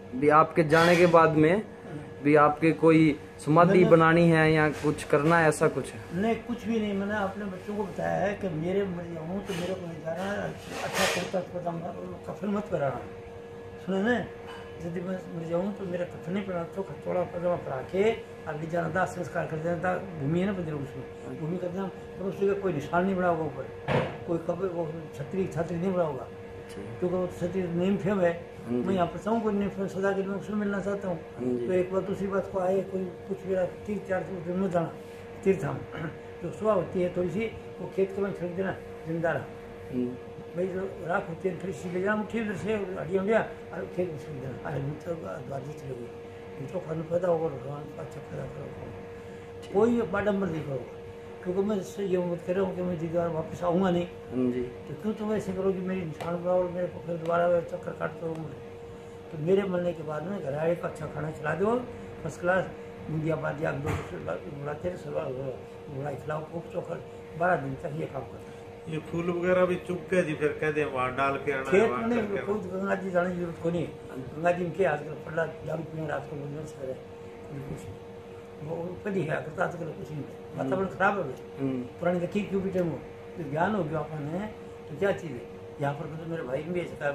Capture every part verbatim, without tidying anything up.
भी आपके जाने के बाद में भी आपके कोई समाधि बनानी है या कुछ करना है, ऐसा कुछ है? नहीं, कुछ भी नहीं। मैंने अपने बच्चों को बताया है कि मेरे मर जाऊँ तो मेरे को नहीं जाना, अच्छा कुर्ता पजामा कफन मत कराना, सुने ना। यदि मैं मर जाऊँ तो मेरा कफन नहीं पड़ा तो थोड़ा पजामा पड़ा के आगे जाना था, संस्कार कर देना। भूमि है ना बंदर, उसमें भूमि कर देना, पर उसके कोई निशान नहीं बना होगा ऊपर, कोई कब वो छतरी छतरी नहीं बना होगा, क्योंकि वो छतरी नेम फेम है। मैं यहाँ पर चाहूँ कोई नेम फेम सदा के लिए उसमें मिलना चाहता हूँ। तो एक बार दूसरी बात को आए कोई कुछ मेरा तीर्थ चार में जाना तीर्थ हम जो सुबह होती है थोड़ी सी, वो खेत के में छिड़क देना जिंदा भाई, जो राख होती है थोड़ी सी ले जाना मुठ्ठी उधर से हड्डियाँ गया और खेत में छिड़क देना। अरे मित्र द्वार से चले गए तो खाना पैदा होगा, भगवान का अच्छा पैदा करो, कोई बाडम्बर नहीं करो, क्योंकि मैं ये उम्मीद कर रहा हूँ कि मैं दीदार वापस आऊँगा नहीं। जी तो क्यों तुम ऐसे करोगी, मेरी निशान बनाओ और मेरे को फिर दोबारा चक्कर काट करो। तो मेरे मरने के बाद में घर आए का अच्छा खाना खिला दो, फर्स्ट क्लास बुंदिया बादिया दो बुलाते बुलाई खिलाओ खूब चोखर, बारह दिन तक ये काम करता है। ये फूल वगैरह भी चुप के जी फिर कह दे वहाँ डाल के आना खेत में नहीं, खुद गंगा जी जाने की जरूरत को नहीं। गंगा जी के आजकल पड़ा दारू पीने रात को बिजनेस करे कुछ वो कभी है करता आजकल कुछ नहीं, वातावरण खराब हो गया पुरानी देखी क्यों भी टाइम तो ज्ञान हो गया अपन है तो क्या चीज़ है। यहाँ पर तो मेरे भाई भी ऐसा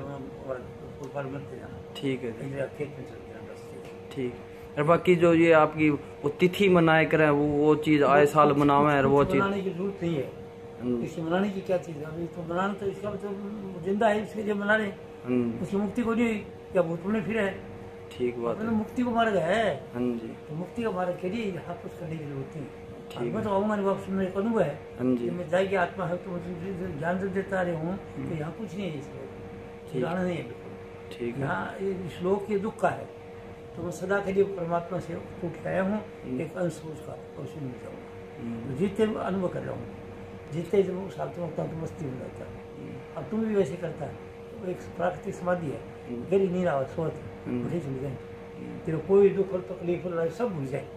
फूल फाल बनते जाना, ठीक है खेत में चल गया ठीक। और बाकी जो ये आपकी वो तिथि मनाए करें वो वो चीज़ आए साल मनावे है, वो चीज़ मनाने की जरूरत नहीं है। इसे मनाने की क्या चीज़ है, अभी तो मनाना तो इसका मतलब जिंदा है इसके लिए मना रहे, उसकी मुक्ति को नहीं क्या भूत में फिर है, ठीक बात है। मुक्ति को मार्ग है जी, तो मुक्ति का मार्ग के लिए यहाँ कुछ करने की जरूरत नहीं। मैं तो आऊँगा नहीं वापस, मेरे को अनुभव है कि मैं जाएगी आत्मा है तो मुझे ज्ञान जब देता रहे हूँ तो यहाँ कुछ नहीं है, इसलिए जाना नहीं है बिल्कुल ठीक है। यहाँ श्लोक के दुख का है तो मैं सदा के लिए परमात्मा से टूट आया हूँ, एक अंश उसका उसी मिल जाऊँगा। जितने अनुभव कर रहा हूँ जितने जब साथ में होता तो मस्ती हो जाता है। अब तुम भी वैसे करता है, तो एक प्राकृतिक समाधि है, गरी नहीं रहा सोच मुझे चल जाए, तेरे कोई दुख और तकलीफ और सब भूल जाए,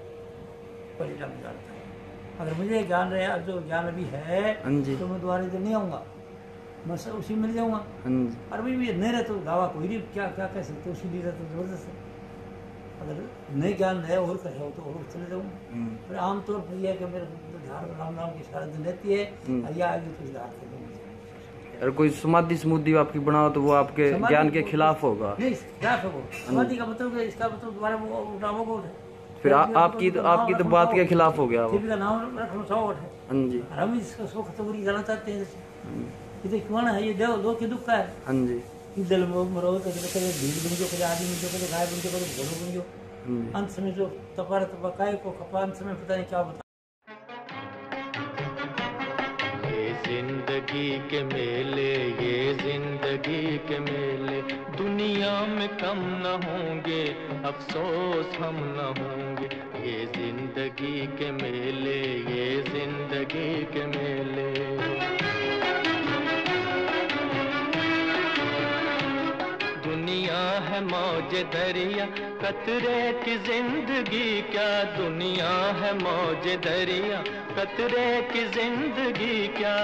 परिणाम जानता है। अगर मुझे ज्ञान रहा जो ज्ञान अभी है तो मैं दोबारा इधर नहीं आऊँगा, मैं सब उसी मिल जाऊँगा। और भाई भी नहीं रहे तो दावा कोई नहीं क्या क्या कह सकते, उसी लिए तो जबरदस्त है। अगर नए ज्ञान है और कर हो तो और चले जाऊँ, पर आमतौर पर यह है कि मेरे ध्यान राम नाम की सारा दिन रहती है, या आगे कुछ ध्यान कर दूँगी। अगर कोई समाधि समाधि आपकी बनाओ तो वो आपके ज्ञान के खिलाफ होगा, नहीं खिलाफ होगा। समाधि का मतलब इसका मतलब दोबारा वो उठाओ फिर आपकी तो आपकी तो बात के खिलाफ हो गया वो, नाम रखना चाहो है। हम इसका सुख तो बुरी जाना चाहते हैं, ये क्यों है, ये देव दो के दुख का है। हाँ जी दिल में मरो तो कभी भीड़ बन जो, कभी आदमी बन जो, कभी गाय बन जो, कभी घोड़ो बन जो, अंत में जो तपार तपा काय को खपा, अंत में पता नहीं क्या बता। ये जिंदगी के मेले, ये जिंदगी के मेले, दुनिया में कम न होंगे, अफसोस हम न होंगे। ये जिंदगी के मेले, ये जिंदगी के मेले। दुनिया है मौज दरिया, कतरे की जिंदगी क्या, दुनिया है मौज दरिया, कतरे की जिंदगी क्या।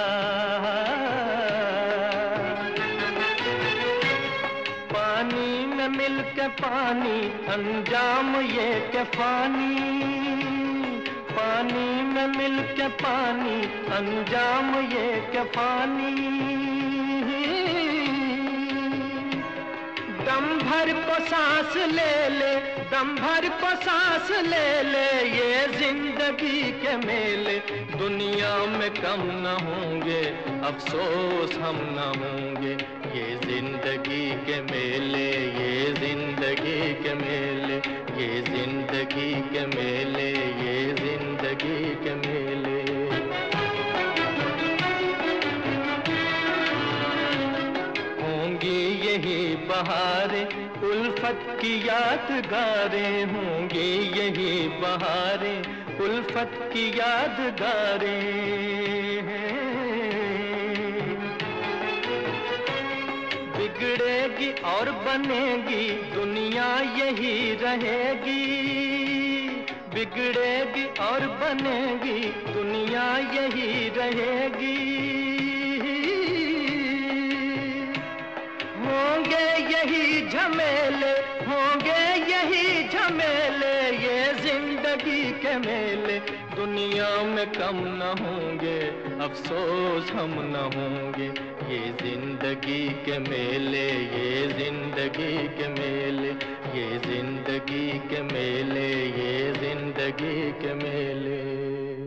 पानी में मिल के पानी, अंजाम ये के पानी, पानी में मिल के पानी, अंजाम ये के पानी। दम भर को सांस ले ले, दम भर को सांस ले ले, ये जिंदगी के मेले, दुनिया में कम न होंगे, अफसोस हम न होंगे। ये जिंदगी के मेले, ये जिंदगी के मेले, ये जिंदगी के मेले, ये जिंदगी के मेले। होंगी यही बहारें, उल्फत की यादगारें, होंगी यही बहारें, उल्फत की यादगारें। बिगड़ेगी और बनेगी, दुनिया यही रहेगी, बिगड़ेगी और बनेगी, दुनिया यही रहेगी। होंगे यही झमेले, होंगे यही झमेले, ये जिंदगी के मेले, दुनिया में कम न होंगे, अफसोस हम न होंगे। ये जिंदगी के मेले, ये जिंदगी के मेले, ये जिंदगी के मेले, ये जिंदगी के मेले।